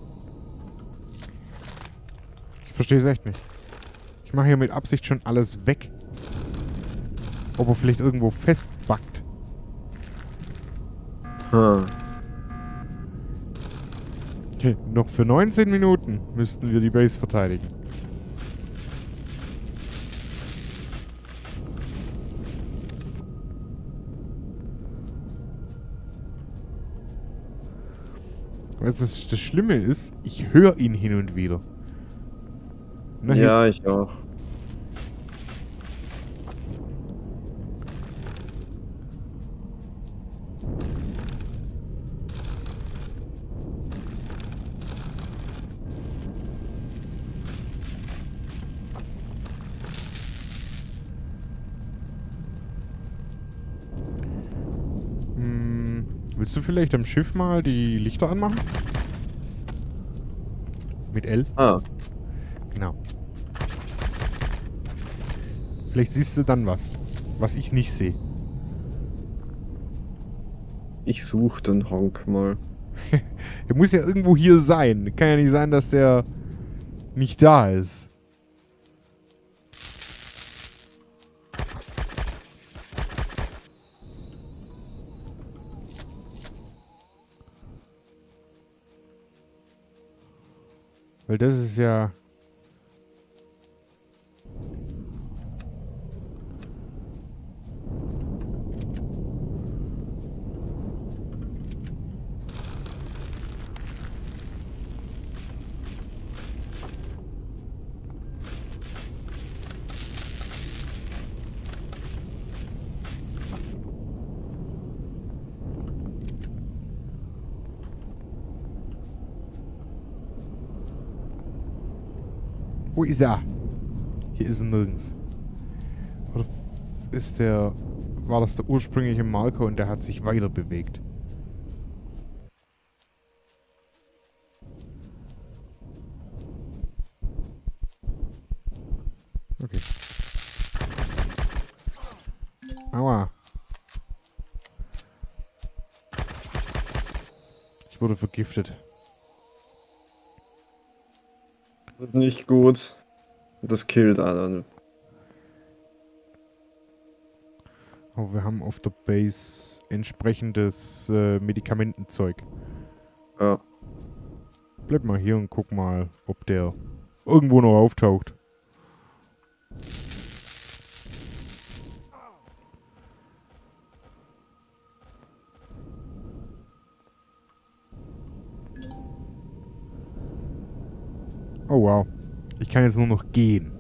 Ich verstehe es echt nicht. Ich mache hier mit Absicht schon alles weg. Ob er vielleicht irgendwo festbackt. Ha. Okay, noch für 19 Minuten müssten wir die Base verteidigen. Was das Schlimme ist, ich höre ihn hin und wieder. Na, hier- Ja, ich auch. Willst du vielleicht am Schiff mal die Lichter anmachen? Mit L? Ah, Genau. Vielleicht siehst du dann was ich nicht sehe. ich suche den Honk mal. Der muss ja irgendwo hier sein. Kann ja nicht sein, dass der nicht da ist. Weil das ist ja... Wo ist er? Hier ist er nirgends. Oder ist der... War das der ursprüngliche Marker und der hat sich weiter bewegt? Okay. Aua. Ich wurde vergiftet. Das ist nicht gut. Das killt alle. Aber wir haben auf der Base entsprechendes Medikamentenzeug. Ja. Bleib mal hier und guck mal, ob der irgendwo noch auftaucht. Oh wow. Ich kann jetzt nur noch gehen.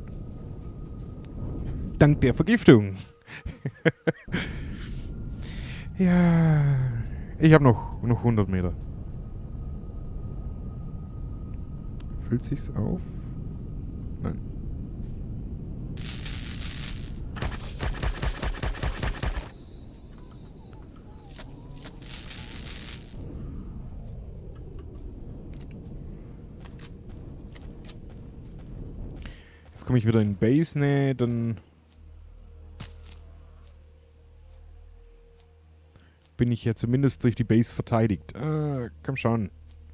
Dank der Vergiftung. Ja. Ich habe noch 100 Meter. Füllt sich's auf? Nein. Jetzt komme ich wieder in Base-Nähe, dann bin ich ja zumindest durch die Base verteidigt. Komm schon.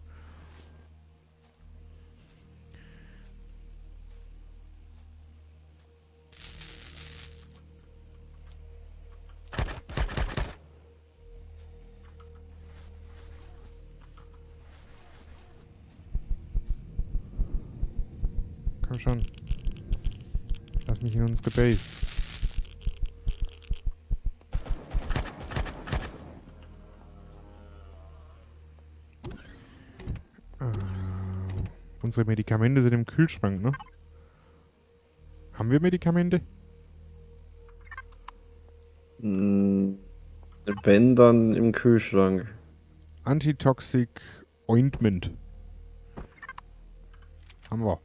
Komm schon. Lass mich in unsere Base. Unsere Medikamente sind im Kühlschrank, ne? Haben wir Medikamente? Wenn dann im Kühlschrank. Antitoxic Ointment. Haben wir.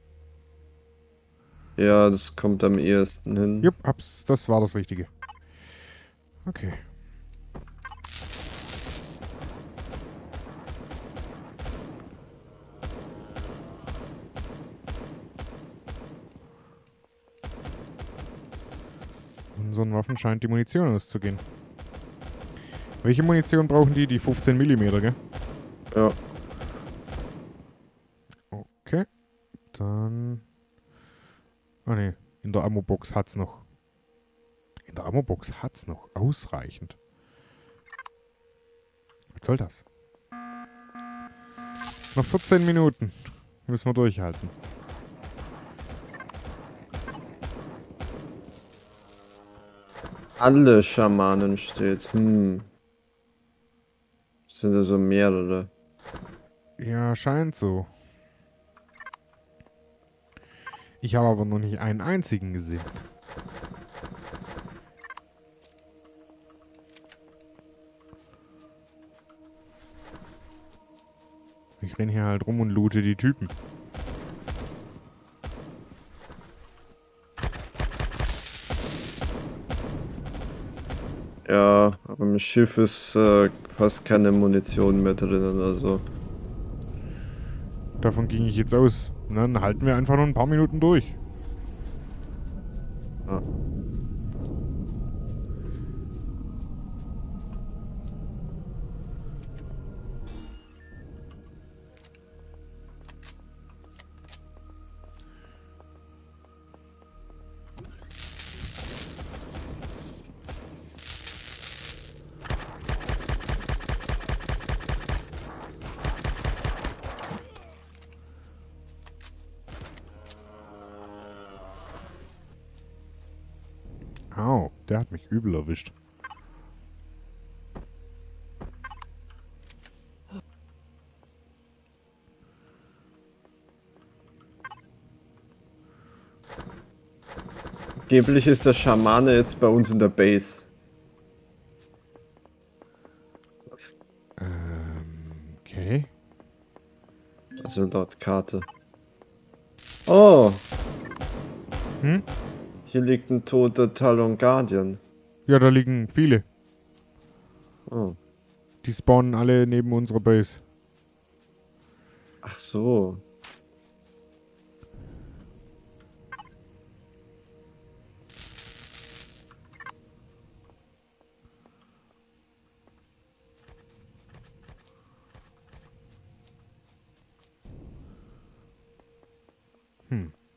Ja, das kommt am ehesten hin. Jupp, das war das Richtige. Okay. Unseren Waffen scheint die Munition auszugehen. Welche Munition brauchen die? Die 15 mm, gell? Ja. Okay. Dann... Ah ne, in der Ammo-Box hat's noch. In der Ammo-Box hat's noch. Ausreichend. Was soll das? Noch 14 Minuten. Müssen wir durchhalten. Alle Schamanen steht. Sind da so mehrere? Ja, scheint so. Ich habe aber noch nicht einen einzigen gesehen. Ich renne hier halt rum und loote die Typen. Ja, aber im Schiff ist fast keine Munition mehr drinnen, also. Davon ging ich jetzt aus. Und dann halten wir einfach noch ein paar Minuten durch. Ja. Au, der hat mich übel erwischt. Angeblich ist der Schamane jetzt bei uns in der Base. Okay. Also laut Karte. Oh! Hm? Hier liegt ein toter Talon Guardian. Ja, da liegen viele. Oh. Die spawnen alle neben unserer Base. Ach so.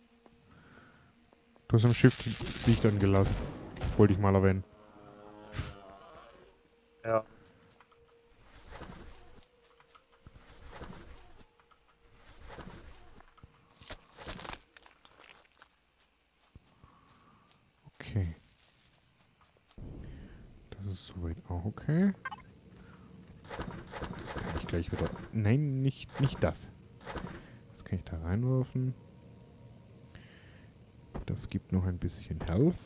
Du hast am Schiff Licht angelassen. Wollte ich mal erwähnen. Ja. Okay. Das ist soweit auch okay. Das kann ich gleich wieder... Nein, nicht das. Das kann ich da reinwerfen. Das gibt noch ein bisschen Health.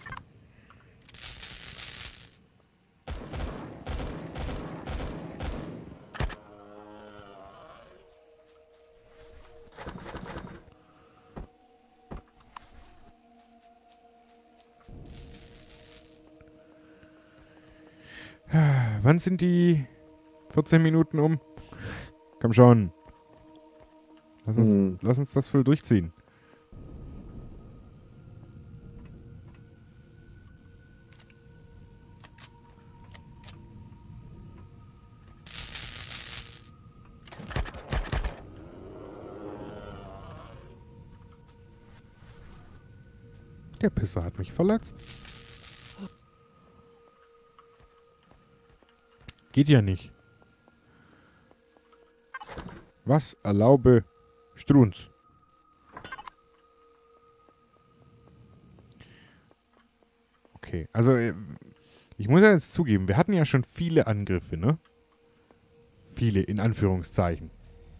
Wann sind die 14 Minuten um? Komm schon. Lass uns das voll durchziehen. Der Pisser hat mich verletzt. Geht ja nicht. Was erlaube Strunz? Okay, also ich muss ja jetzt zugeben, wir hatten ja schon viele Angriffe, ne? Viele, in Anführungszeichen.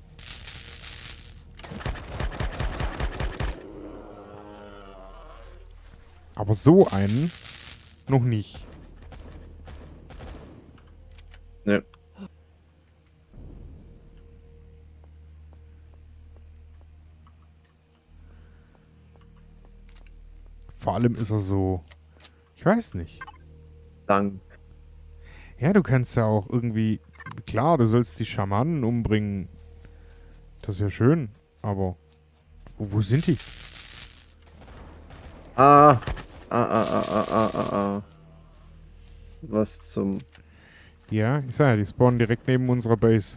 Aber so einen noch nicht. Ne. Vor allem ist er so... Ich weiß nicht. Dank. Ja, du kannst ja auch irgendwie... Klar, du sollst die Schamanen umbringen. Das ist ja schön. Aber... Wo sind die? Was zum... Ja, ich sag ja, die spawnen direkt neben unserer Base.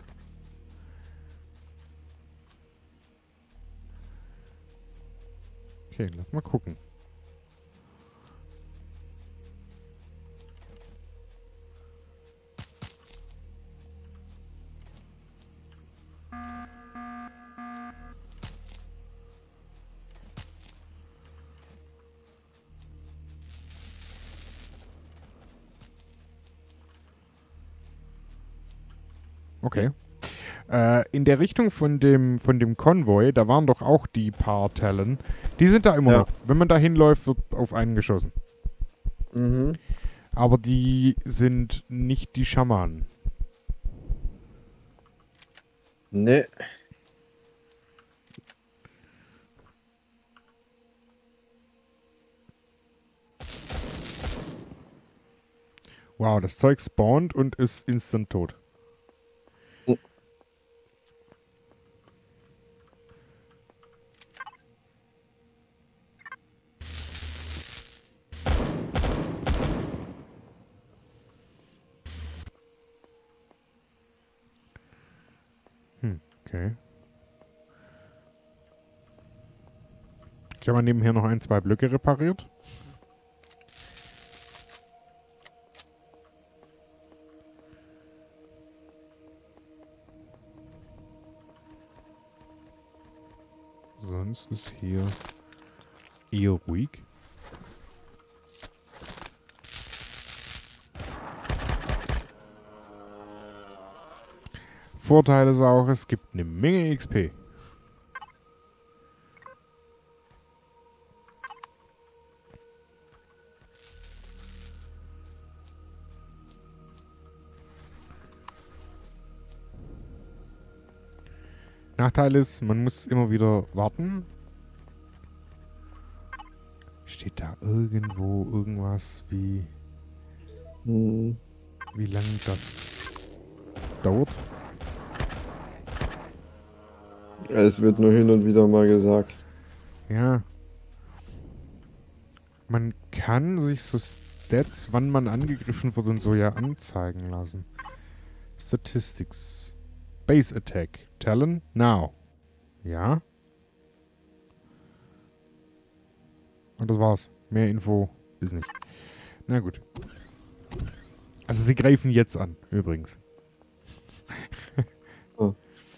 Okay, lass mal gucken. Okay. In der Richtung von dem Konvoi, da waren doch auch die paar Talon. Die sind da immer Ja. noch. Wenn man da hinläuft, wird auf einen geschossen. Mhm. Aber die sind nicht die Schamanen. Ne. Wow, das Zeug spawnt und ist instant tot. Oh. Okay. Ich habe mal nebenher noch ein, zwei Blöcke repariert. Sonst ist hier eher ruhig. Vorteil ist auch, es gibt eine Menge XP. Nachteil ist, man muss immer wieder warten. Steht da irgendwo irgendwas wie lange das dauert? Es wird nur hin und wieder mal gesagt. Ja. Man kann sich so Stats, wann man angegriffen wird und so ja anzeigen lassen. Statistics. Base Attack. Talon now. Ja. Und das war's. Mehr Info ist nicht. Na gut. Also sie greifen jetzt an, übrigens. Oh.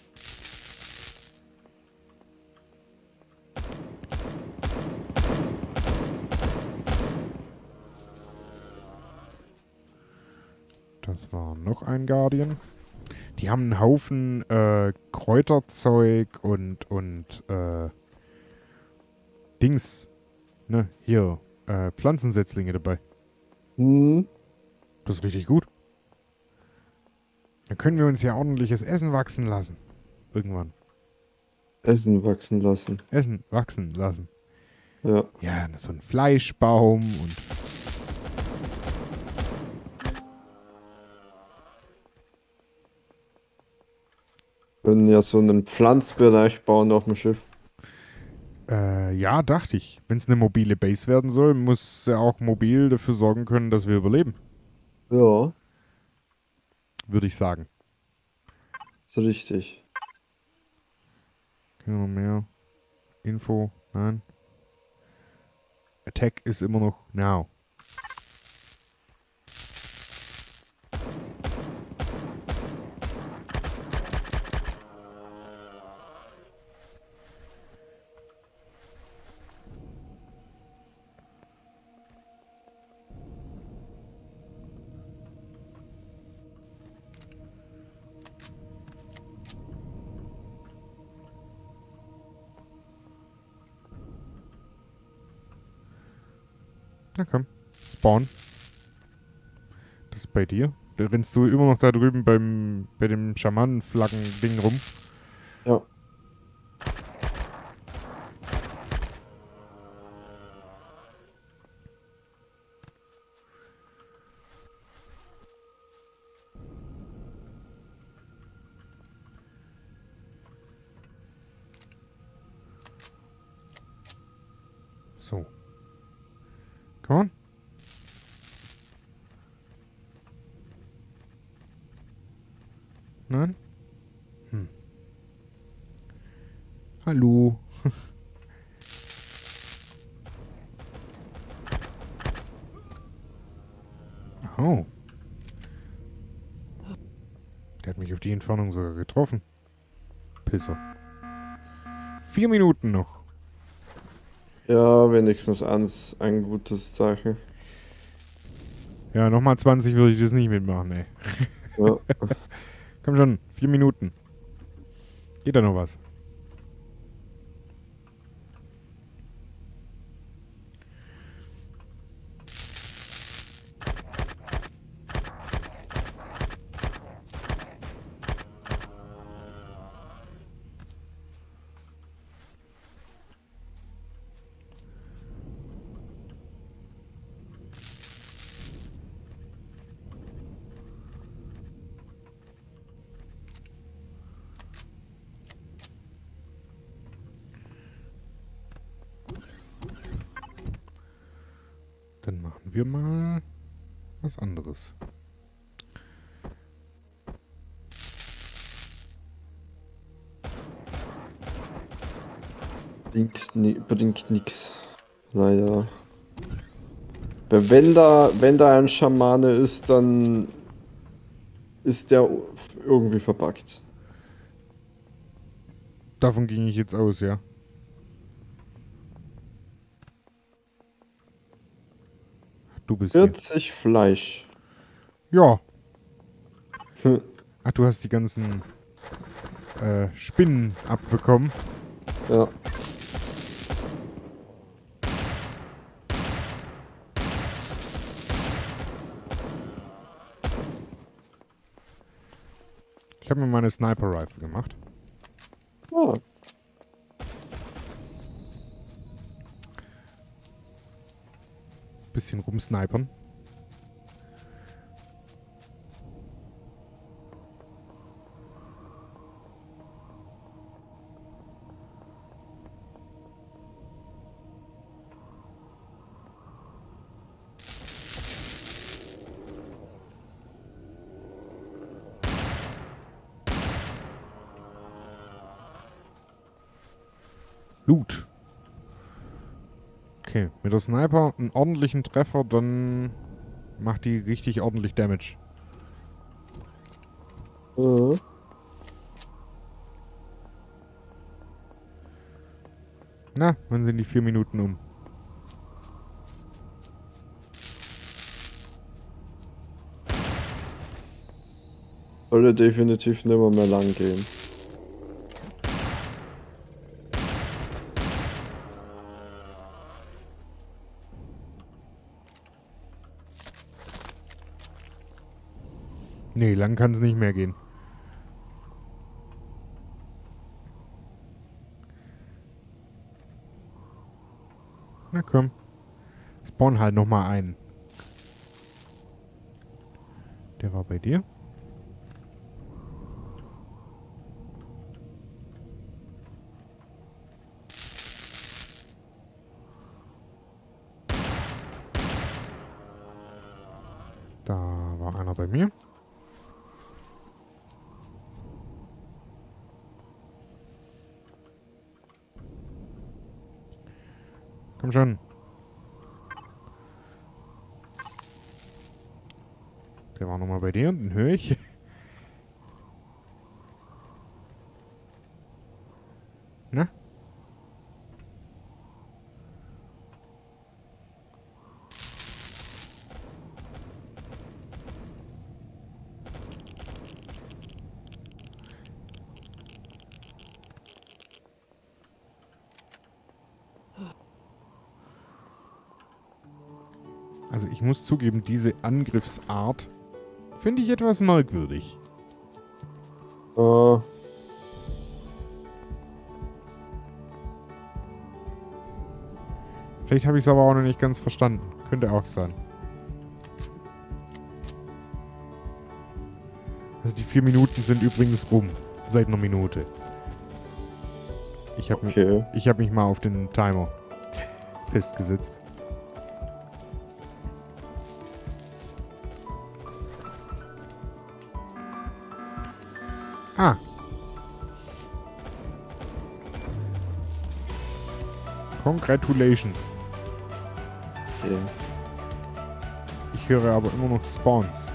Das war noch ein Guardian. Die haben einen Haufen Kräuterzeug und Dings. Ne, hier, Pflanzensetzlinge dabei. Hm. Das ist richtig gut. Dann können wir uns ja ordentliches Essen wachsen lassen. Irgendwann. Essen wachsen lassen. Essen wachsen lassen. Ja. Ja, so ein Fleischbaum und... Können ja so einen Pflanzbereich bauen auf dem Schiff. Ja, dachte ich. Wenn es eine mobile Base werden soll, muss sie auch mobil dafür sorgen können, dass wir überleben. Ja, Würde ich sagen. ist richtig. Können wir noch mehr Info? Nein. Attack ist immer noch now. Na komm. Spawn. Das ist bei dir. Da rennst du immer noch da drüben bei dem Schamanenflaggen-Ding rum. Ja. So. Come on. Nein? Hm. Hallo. Oh. Der hat mich auf die Entfernung sogar getroffen. Pisser. 4 Minuten noch. Ja, wenigstens eins, ein gutes Zeichen. Ja, nochmal 20 würde ich das nicht mitmachen, ey. Ja. Komm schon, 4 Minuten. Geht da noch was? Dann machen wir mal was anderes. Bringt nix. Leider. Weil wenn da ein Schamane ist, dann ist der irgendwie verbuggt. Davon ging ich jetzt aus, ja. Du bist hier. 40 Fleisch. Ja. Hm. Ach, du hast die ganzen Spinnen abbekommen. Ja. Ich habe mir meine Sniper Rifle gemacht. Ah. Bisschen rumsnipern. Loot. Okay, mit der Sniper einen ordentlichen Treffer, dann Macht die richtig ordentlich Damage. Mhm. Na, wann sind die 4 Minuten um? Sollte definitiv nimmer mehr lang gehen. Nee, lang kann es nicht mehr gehen. Na komm. Spawn halt nochmal ein. Der war bei dir. Da war einer bei mir. Komm schon. Der war nochmal bei dir, den höre ich. Na? Also ich muss zugeben, diese Angriffsart finde ich etwas merkwürdig. Vielleicht habe ich es aber auch noch nicht ganz verstanden. Könnte auch sein. Also die 4 Minuten sind übrigens rum. Seit einer Minute. Ich habe mich mal auf den Timer festgesetzt. Ah. Congratulations. Okay. Ich höre aber immer noch Spawns.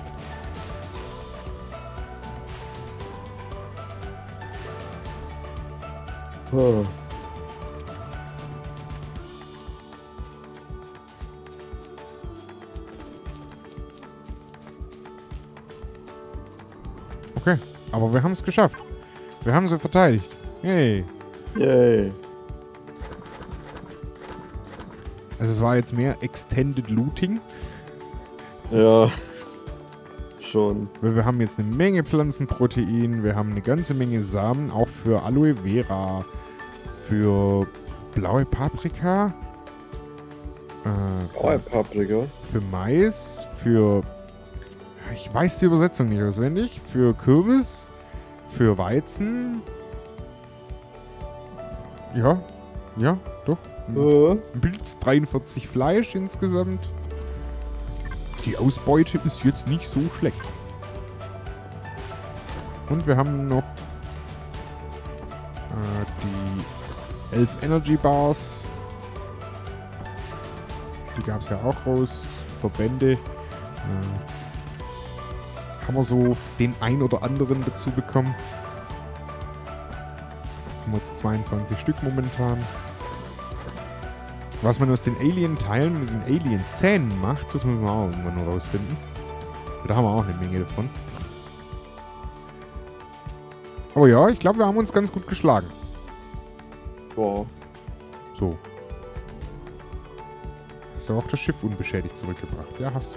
Oh. Okay, aber wir haben es geschafft. Wir haben sie verteidigt. Hey. Yay. Also es war jetzt mehr Extended Looting. Ja. Schon. Weil wir haben jetzt eine Menge Pflanzenprotein, wir haben eine ganze Menge Samen, auch für Aloe Vera, für blaue Paprika, Paprika. für Mais, für... Ich weiß die Übersetzung nicht auswendig. Für Kürbis, für Weizen. Ja, doch. Pilz 43 Fleisch insgesamt. Die Ausbeute ist jetzt nicht so schlecht. Und wir haben noch die 11 Energy Bars. Die gab es ja auch raus. Verbände. Haben wir so den ein oder anderen dazu bekommen. Haben wir jetzt 22 Stück momentan. Was man aus den Alien-Teilen mit den Alien-Zähnen macht, das müssen wir auch irgendwann noch rausfinden. Da haben wir auch eine Menge davon. Aber ja, ich glaube, wir haben uns ganz gut geschlagen. Wow. So. Hast du auch das Schiff unbeschädigt zurückgebracht? Ja, hast du.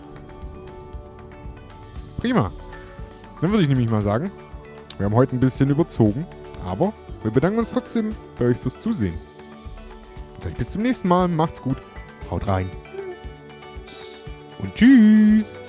Prima. Dann würde ich nämlich mal sagen, wir haben heute ein bisschen überzogen, aber wir bedanken uns trotzdem bei euch fürs Zusehen. Und sage ich bis zum nächsten Mal. Macht's gut. Haut rein. Und tschüss.